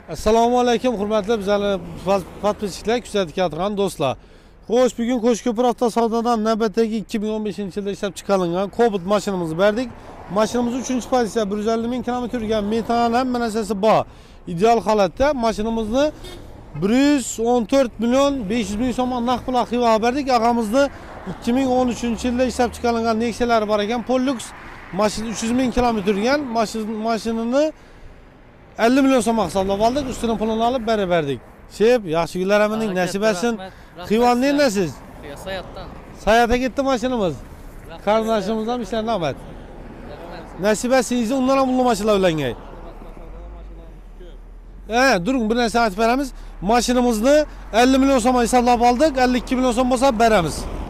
Assalomu alaykum, hurmatli bizlarni podpischilar, kuzatayotgan do'stlar. Xo'sh, bugun Qo'shko'pir avtosavdodan navbatdagi 2015-yilda ishlab chiqarilgan Cobalt mashinamizni berdik. Mashinamiz 3-pozitsiya 150 ming kilometr yurgan, metan hamma narsasi bor. Ideal holatda mashinamizni 114 milyon 500 ming so'm naqd pul qiva berdik. Ag'amizni 2013-yilda ishlab chiqarilgan Nexia'lari bor ekan, Pollux mashina 300 ming kilometr yurgan mashinani 50 milyon so'm hisoblab oldik, ustidan pulini olib berdik. Shep, yaxshi kunlar amining nasib etsin. Xiyvonning nasiz? Sayatdan. Sayatga ketdi mashinamiz. Qarindoshimiz ham ishlarni omad. Nasib etsin, undan ham ulug' mashinalar ulangay. During bir narsa aytib beramiz. Mashinamizni 50 milyon so'm hisoblab oldik, 52 milyon so'm bo'lsa beramiz.